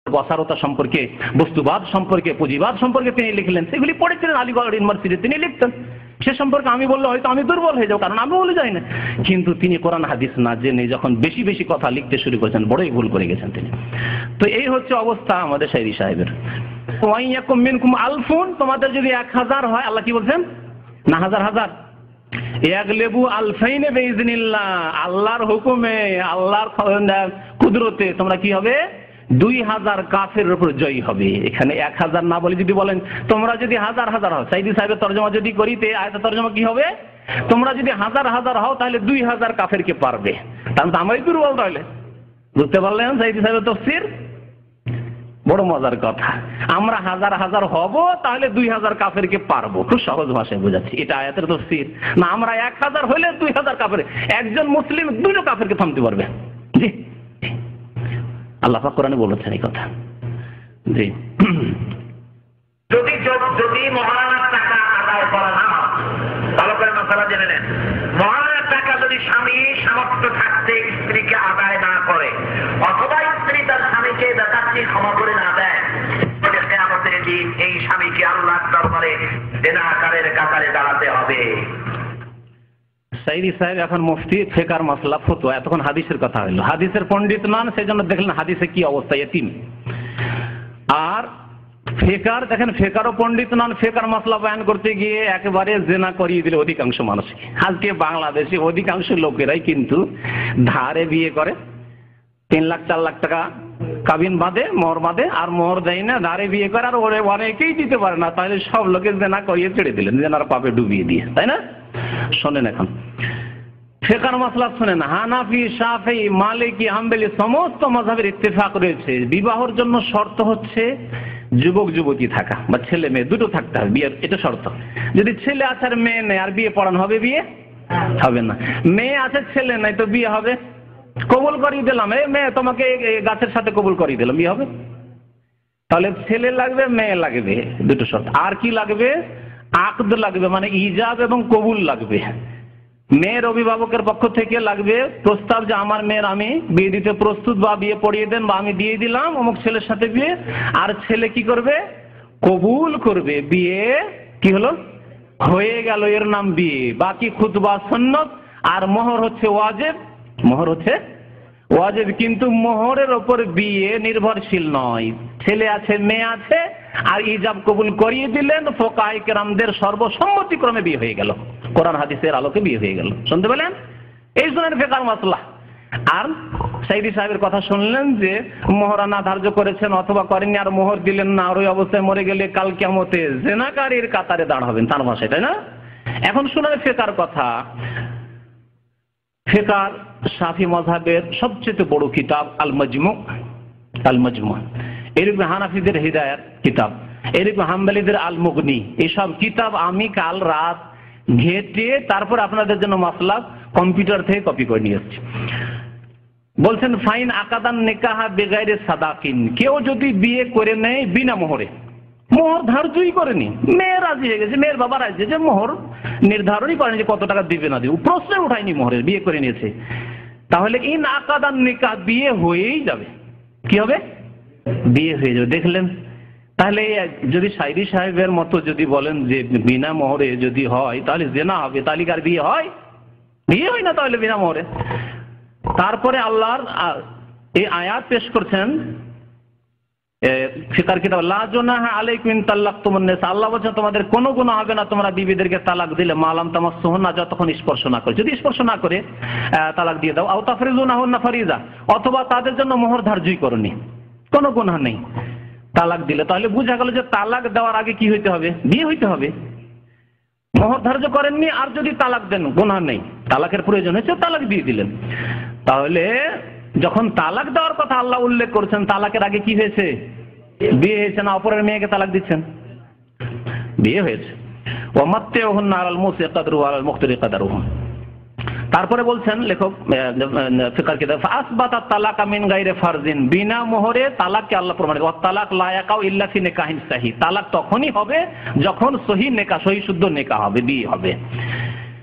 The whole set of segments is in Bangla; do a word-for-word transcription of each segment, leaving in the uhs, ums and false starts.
অসারতা সম্পর্কে, বস্তুবাদ সম্পর্কে, পুঁজিবাদ সম্পর্কে তিনি লিখলেন, সেগুলি পড়েছিলেন আলিগড় ইউনিভার্সিটি, তিনি লিখতেন। সে সম্পর্কে আমি বললে হয়তো আমি দুর্বল হয়ে যাবো, কারণ আমি বলে যাই না। কিন্তু তিনি কোরআন হাদিস না জেনে যখন বেশি বেশি কথা লিখতে শুরু করেছেন, বড়ই ভুল করে গেছেন তিনি। তো এই হচ্ছে অবস্থা আমাদের শায়রি সাহেবের। ওয়াইয়াকুম মিনকুম আলফুন, তোমাদের যদি এক হাজার হয়, আল্লাহ কি বলছেন, না হাজার হাজার, ইয়াগলিবু আলফাইনে বিইজনিল্লাহ, আল্লাহর হুকুমে, আল্লাহর কুদরতে তোমরা কি হবে, দুই হাজার কাফের উপর জয়ী হবে। এখানে এক হাজার না বলে যদি বলেন তোমরা যদি হাজার হাজার হও, সাইদি সাহেবের তর্জমা যদি করিতে, আয়াতের তর্জমা কি হবে, তোমরা যদি হাজার হাজার হও তাহলে দুই হাজার কাফেরকে পারবে। তাহলে তো আমরাই দুর্বল, তাহলে বুঝতে পারলেন সাইদি সাহেবের তাফসীর? বড় মজার কথা, আমরা হাজার হাজার হব তাহলে দুই হাজার কাফেরকে পারবো, খুব সহজ ভাষায় বোঝাচ্ছি, এটা আয়াতের তাফসীর না। আমরা এক হাজার হলে দুই হাজার কাফের, একজন মুসলিম দুটো কাফেরকে থামতে পারবে। জি, আল্লাহ পাক কোরআনে বলেছেন এই কথা। জি, যদি যদি মহারানার টাকা আদায় করা না হয়, ভালো করে মশলা জেনে নেন, মহারানার টাকা যদি স্বামী সামর্থ্য থাকতে স্ত্রীকে আদায় না করে, অথবা স্ত্রী তার স্বামীকে বেকারটি ক্ষমা করে না দেয়, কিয়ামতের দিন এই স্বামীকে আল্লাহর দরবারে জিনাকারের কাতারে দাঁড়াতে হবে। সাইদি সাহেব এখন মুফতি, ফিকর মাসলা, ফতোয়া, এতক্ষণ হাদিসের কথা হলো। হাদিসের পণ্ডিত নন, সেই জন্য দেখলেন হাদিসে কি অবস্থা, এতিম। আর ফিকর দেখেন, ফিকরও পণ্ডিত নন, ফিকর মাসলা বয়ান করতে গিয়ে একেবারে জেনা করিয়ে দিলে অধিকাংশ মানুষকে। আজকে বাংলাদেশে অধিকাংশ লোকেরাই কিন্তু ধারে বিয়ে করে, তিন লাখ চার লাখ টাকা কাবিন বাঁধে, মোহর বাঁধে, আর মোহর দেয় না, ধারে বিয়ে করে, আর ওরে অনেকেই দিতে পারে না, তাহলে সব লোকে জেনা করিয়ে ছেড়ে দিলেন, জেনার পাপে ডুবিয়ে দিয়ে, তাই না? শোনেন এখন ফিকর মাসলা শোনেন, হানাফি, শাফি, মালিকি, হাম্বলি সমস্ত মাযহাবের ইত্তেফাক রয়েছে, বিবাহের জন্য শর্ত হচ্ছে যুবক যুবতী থাকা, বা ছেলে মেয়ে দুটো থাকতে হবে, বিয়ের এটা শর্ত। যদি ছেলে আছে আর মেয়ে নেই, আর বিয়ে পড়ানো হবে, বিয়ে হবে না। মেয়ে আছে ছেলে নাই, তো বিয়ে হবে? কবুল করিয়ে দিলাম, এই মেয়ে তোমাকে গাছের সাথে কবুল করিয়ে দিলাম, বিয়ে হবে? তাহলে ছেলে লাগবে, মেয়ে লাগবে, দুটো শর্ত। আর কি লাগবে? আকদ লাগবে, মানে ইজাব এবং কবুল লাগবে। মেয়ের অভিভাবকের পক্ষ থেকে লাগবে প্রস্তাব যে আমার মেয়ের আমি বিয়ে দিতে প্রস্তুত, বা বিয়ে পড়িয়ে দেন, বা আমি দিয়ে দিলাম অমুক ছেলের সাথে বিয়ে। আর ছেলে কি করবে? কবুল করবে, বিয়ে কি হলো, হয়ে গেল, এর নাম বিয়ে। বাকি খুতবা সুন্নত, আর মোহর হচ্ছে ওয়াজিব। মোহর হচ্ছে ওয়াজিব, কিন্তু মোহরের ওপর বিয়ে নির্ভরশীল নয়। ছেলে আছে, মেয়ে আছে, আর ইজাব কবুল করিয়ে দিলেন, ফুকাহায়ে কেরামদের সর্বসম্মতিক্রমে বিয়ে হয়ে গেল, কোরআন হাদিসের আলোকে বিয়ে হয়ে গেল। শুনতে পেলেন? এই জন্য ফিকহ মাসলা। আর সাইদি সাহেবের কথা শুনলেন যে মোহরানা ধার্য করেছেন অথবা করেননি, আর মোহর দিলেন না, আর ওই অবস্থায় মরে গেলে কাল কিয়ামতে জিনাকারীর কাতারে দাঁড়াবেন, তার ভাষায়, তাই না? এখন শুনুন ফিকহর কথা। ফিকহ শাফি মাযহাবের সবচেয়ে বড় কিতাব আল মাজমু, আল মাজমু। এরকম হানাফিদের হিদায়াত কিতাব, এরকম হাম্বলীদের আল মুগনি, এইসব কিতাব আমি কাল রাত ঘেটে তারপর আপনাদের জন্য মাসলাক কম্পিউটার থেকে কপি করে নিয়ে এসেছি। বলছেন ফাইন আকাদান নিকাহা বেগাইরে সাদাকিন, কেউ যদি বিয়ে করে নেয় বিনা মোহরে, মোহর ধার্যই করেনি, মেয়ে রাজি হয়ে গেছে, মেয়ের বাবা রাজি, যে মোহর নির্ধারণই করেনি যে কত টাকা দিবে না দিবে, প্রশ্নে উঠায়নি মোহরের, বিয়ে করে নিয়েছে, তাহলে ইন আকাদান নিকাহ, বিয়ে হয়েই যাবে। কি হবে? বিয়ে হয়ে যাবে। দেখলেন? তাহলে যদি সাইদি সাহেবের মতো যদি বলেন যে বিনা মোহরে যদি হয় তাহলে জেনা হবে, তাহলে আর বিয়ে হয়? বিয়ে হয় না তাহলে বিনা মোহরে। তারপরে আল্লাহর এই আয়াত পেশ করছেন ফিকর কিতাব, লা জুনাহা আলাইকুম ইন তাল্লাকতুমুন নিসা, আল্লাহ বলেন তোমাদের কোনো গুনাহ হবে না তোমরা বিবিদেরকে তালাক দিলে, মালাম তামাসসুহুন্না, যতক্ষণ স্পর্শ না করে। যদি স্পর্শ না করে তালাক দিয়ে দাও, আও তাফরিজুনাহুন্না ফারিজা, অথবা তাদের জন্য মোহর ধার্যই করনি, কোনো গুনাহ নেই তালাক দিলে। তাহলে বোঝা গেল যে তালাক দেওয়ার আগে কি হইতে হবে? বিয়ে হইতে হবে। মোহর ধার্য করেননি, আর যদি তালাক দেন গুনাহ নেই, তালাকের প্রয়োজন হয়েছে তালাক দিয়ে দিলেন। তাহলে যখন তালাক দেওয়ার কথা আল্লাহ উল্লেখ করছেন, তালাকের আগে কি হয়েছে? বিয়ে হয়েছে না? অপরের মেয়েকে তালাক দিচ্ছেন, বিয়ে হয়েছে। ওয়ামাত্তিউহুন্না আলাল মুসিই কদরুহু ওয়া আলাল মুকতারি কদরুহু। তারপরে বলছেন লেখক ফিকর কিতাব, ফাসবাতা তালাকা মিন গায়রি ফারজিন, বিনা মোহরে তালাককে আল্লাহ প্রমাণিত। ওয়া তালাক লা ইয়াকাউ ইল্লা ফি নিকাহিন সাহিহ, তালাক তখনই হবে যখন সহি নিকাহ, সহি শুদ্ধ নিকাহ হবে, বিয়ে হবে।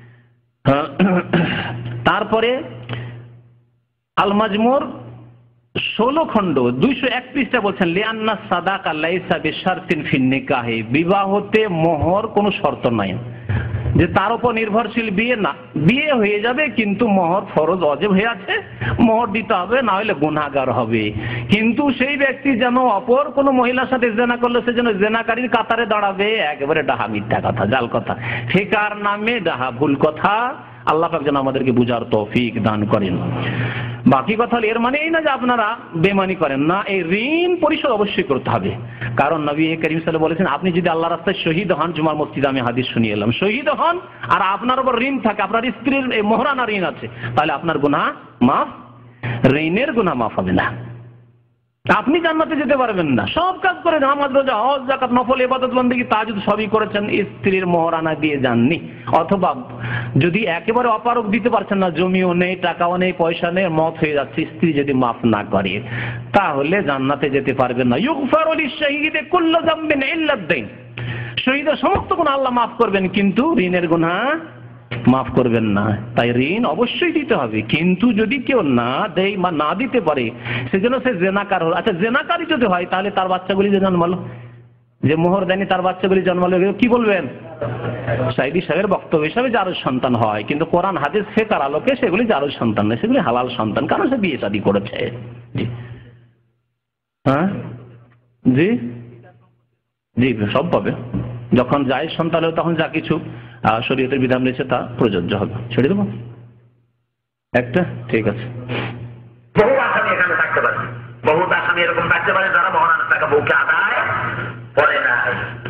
তারপরে আল মাজমুর ষোলো খণ্ড দুইশো এক পৃষ্ঠা বলছেন লিআন্না সাদাকা লাইসা বিশারতিন ফিন নিকাহে, বিবাহতে মোহর কোনো শর্ত নাই যে তার উপর নির্ভরশীল বিয়ে না, বিয়ে হয়ে যাবে কিন্তু মোহর ফরজ অজেব হয়ে আছে, মোহর দিতে হবে, না হলে গুনাহগার হবে। কিন্তু সেই ব্যক্তি যেন অপর কোনো মহিলার সাথে জেনা করলে সে যেন জেনাকারীর কাতারে দাঁড়াবে, একেবারে ডাহা মিথ্যা কথা, জাল কথা, ফিকার নামে ডাহা ভুল কথা। আল্লাহ পাক যেন আমাদেরকে বুঝার তৌফিক দান করেন। বাকি কথা হলো এর মানে এই না যে আপনারা বেমানি করেন না, এই ঋণ পরিশোধ অবশ্যই করতে হবে। কারণ নবী করিম সাল্লাল্লাহু আলাইহি ওয়াসাল্লাম বলেছেন আপনি যদি আল্লাহ রাস্তায় শহীদ হন, জুমার মসজিদে আমি হাদিস শুনিয়ে এলাম, শহীদ হন আর আপনার উপর ঋণ থাকে, আপনার স্ত্রীর এই মোহরানা ঋণ আছে, তাহলে আপনার গুনাহ মাফ, ঋণের গুনাহ মাফ হবে না, আপনি জান্নাতে যেতে পারবেন না। সব কাজ করে নামাজ রোজা হজ যাকাত নফল ইবাদত বন্দেগী তাহাজ্জুদ সবই করেছেন, স্ত্রীর মোহরানা দিয়ে যাননি, অথবা যদি একেবারে অপারগ দিতে পারছেন না, জমিও নেই, টাকাও নেই, পয়সা নেই, মত হয়ে যাচ্ছে, স্ত্রী যদি মাফ না করে তাহলে জান্নাতে যেতে পারবেন না। ইউগফারু লিশ-শাহীদি কুল্লু যামবিন ইল্লা আদ-দাইন, শহীদের সমস্ত গুনাহ আল্লাহ মাফ করবেন কিন্তু ঋণের গুনাহ মাফ করবেন না। তাই ঋণ অবশ্যই দিতে হবে, কিন্তু যদি কেউ না দেয় বা না দিতে পারে সেজন্য সে জেনাকার হল। আচ্ছা জেনাকারী যদি হয় তাহলে তার বাচ্চাগুলি যে জন্মালো, যে মোহর দেয়নি তার বাচ্চাগুলি জন্মালো, কি বলবেন? সাইদি সাহেবের বক্তব্য হিসাবে জারজ সন্তান হয়, কিন্তু কোরআন হাদিস ফিকহের আলোকে সেগুলি জারজ সন্তান নয়, সেগুলি হালাল সন্তান, কারণ সে বিয়ে শাদী করেছে। জি হ্যাঁ জি জি সব পাবে, যখন জায়েজ সন্তান হবে তখন যা কিছু শরীয়তের বিধান রয়েছে তা প্রযোজ্য হবে। ছেড়ে দেবো একটা, ঠিক আছে। বহু আসামি এখানে থাকতে পারে, বহু আসামি এরকম থাকতে পারে যারা মহারানার টাকা বউকে আদায় করে নাই।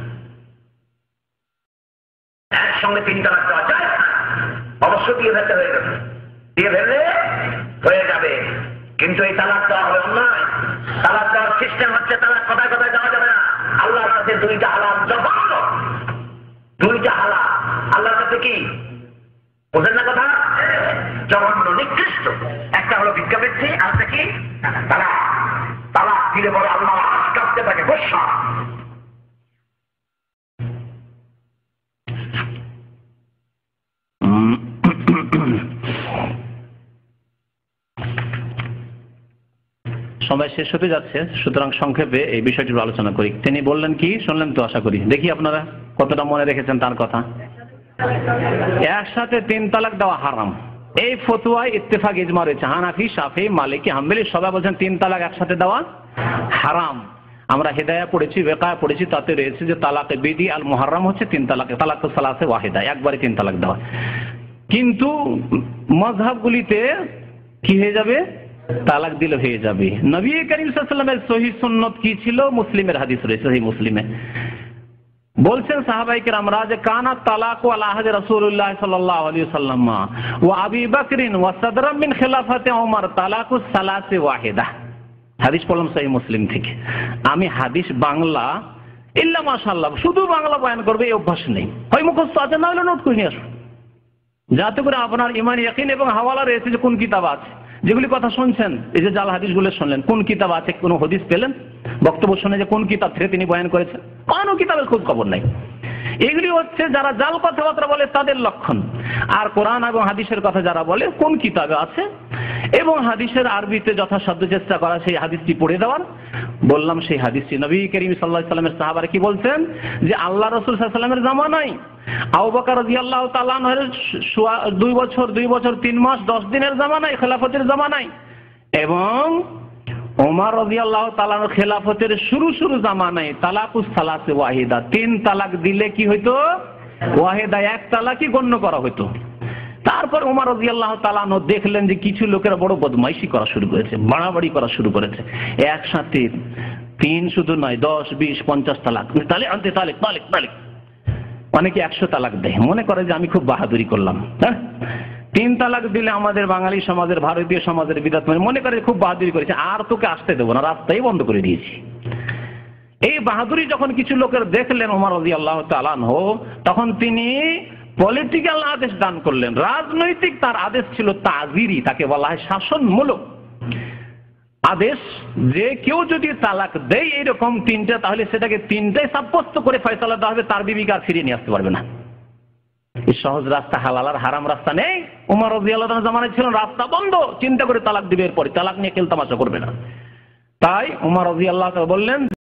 একসঙ্গে তিনটা লাখ দেওয়া যায় অবশ্যই দিয়ে ফেলতে হয়ে যাবে, দিয়ে ফেললে হয়ে যাবে, কিন্তু এই তালাক দেওয়া হবে অন্যায়। তালাক দেওয়ার সিস্টেম হচ্ছে তালাক কথায় কথায় দেওয়া যাবে না। আল্লাহর কাছে দুইটা হালাল জঘন্য, দুইটা হালাল আল্লাহর কাছে কি বোঝেন না কথা, জঘন্য নিকৃষ্ট। একটা হলো ভিক্ষাবৃত্তি, আর একটা কি তালাক। তালাক দিলে বলে আল্লাহ কাঁপতে থাকে গোসা। সময় শেষ হতে যাচ্ছে, সুতরাং সংক্ষেপে এই বিষয়টি আলোচনা করি। তিনি বললেন কি শুনলেন তো আশা করি, দেখি আপনারা কতটা মনে রেখেছেন তার কথা। একসাথে তিন তালাক দেওয়া হারাম, এই ফতোয়ায় ইত্তেফাক ইজমা রয়েছে। হানাফি, শাফি, মালিকি, হাম্বলি সবাই বলছেন তিন তালাক একসাথে দেওয়া হারাম। আমরা হেদায়া পড়েছি, ওয়াকিয়া পড়েছি, তাতে রয়েছে যে তালাকে বিদি আল মুহাররাম হচ্ছে তিন তালাক, তালাক তো সালাসে ওয়াহিদা, একবারে তিন তালাক দেওয়া। কিন্তু মাযহাবগুলিতে কি হয়ে যাবে, তালাক দিলে হয়ে যাবে। নবী করিম সাল্লাল্লাহু আলাইহি ওয়াসাল্লামের সহিহ সুন্নাত কি ছিল, মুসলিমের হাদিস রয়েছে, সহিহ মুসলিমে বলছেন সাহাবায়ে কেরামরা যে কানা তালাকু আলা আহদি রাসূলুল্লাহ সাল্লাল্লাহু আলাইহি ওয়াসাল্লাম ওয়া আবি বকরিন ওয়া সাদরাম মিন খিলাফাতি ওমর তালাকু সালাসে ওয়াহিদা। হাদিস পড়লাম সহিহ মুসলিম থেকে। আমি হাদিস বাংলা ইল্লা মাশাআল্লাহ শুধু বাংলা বয়ান করবে এই অভ্যাস নেই, হয় মুখস্থ আছে না হলে নোট করে নিয়ে আসুন, যাতে করে আপনার ঈমান ইয়াকিন এবং হাওয়ালা রয়েছে যে কোন কিতাব আছে। যেগুলি কথা শুনছেন, এই যে জাল হাদিসগুলো শুনলেন, কোন কিতাব আছে, কোন হাদিস পেলেন? বক্তব্য শুনে যে কোন কিতাব থেকে তিনি বয়ান করেছেন, কোন কিতাবের খোঁজ খবর নাই। এগুলি হচ্ছে যারা জাল কথাবার্তা বলে তাদের লক্ষণ। আর কোরআন এবং হাদিসের কথা যারা বলে কোন কিতাবে আছে এবং হাদিসের আরবিতে যথাসাধ্য চেষ্টা করা সেই হাদিসটি পড়ে দেওয়ার। বললাম সেই হাদিসটি নবী করিম সাল্লাল্লাহু আলাইহি ওয়াসাল্লামের সাহাবারা কি বলছেন যে আল্লাহ রাসূল সাল্লাল্লাহু আলাইহি ওয়াসাল্লামের জামানায় আবু বকর রাদিয়াল্লাহু তাআলা আনহুর দুই বছর দুই বছর তিন মাস দশ দিনের জামানায়, খেলাফতের জামানায়, এবং ওমর রাদিয়াল্লাহু তাআলা আনহুর খেলাফতের শুরু শুরু জামানায় তালাকুস সালাসে ওয়াহিদা, তিন তালাক দিলে কি হইতো, ওয়াহিদা এক তালাকই গণ্য করা হইতো। তারপর ওমর রাদিয়াল্লাহু তাআলা আনহু দেখলেন যে কিছু লোকেরা বড় বদমাইশি করা শুরু করেছে, বাড়াবাড়ি করা শুরু করেছে, একসাথে তিন শুধু নয় দশ বিশ পঞ্চাশ তালাক, তাহলে আনতে তালেক তালেক তালেক, অনেকে একশো তালাক দেয়, মনে করে যে আমি খুব বাহাদুরি করলাম। হ্যাঁ, তিন তালাক দিলে আমাদের বাঙালি সমাজের, ভারতীয় সমাজের বিদাত মনে করে খুব বাহাদুরি করেছে, আর তোকে আসতে দেবো না, রাস্তাই বন্ধ করে দিয়েছি। এই বাহাদুরি যখন কিছু লোকের দেখলেন ওমর রাদিয়াল্লাহু তাআলা আনহু, তখন তিনি পলিটিক্যাল আদেশ দান করলেন। রাজনৈতিক তার আদেশ ছিল তাজিরি, তাকে বলা হয় শাসনমূলক আদেশ, যে কেউ যদি তালাক দেয় এইরকম তিনটা, তাহলে সেটাকে তিনটাই সাব্যস্ত করে ফয়সালা দেওয়া হবে, তার বিবিকে আর ফিরিয়ে নিয়ে আসতে পারবে না। এই সহজ রাস্তা, হালাল আর হারাম রাস্তা নেই। ওমর রাদিয়াল্লাহু তাআলা জামানায় ছিল রাস্তা বন্ধ, চিন্তা করে তালাক দিবে, এরপরে তালাক নিয়ে খেলতামাশা করবে না। তাই উমর রাদিয়াল্লাহু তাআলা বললেন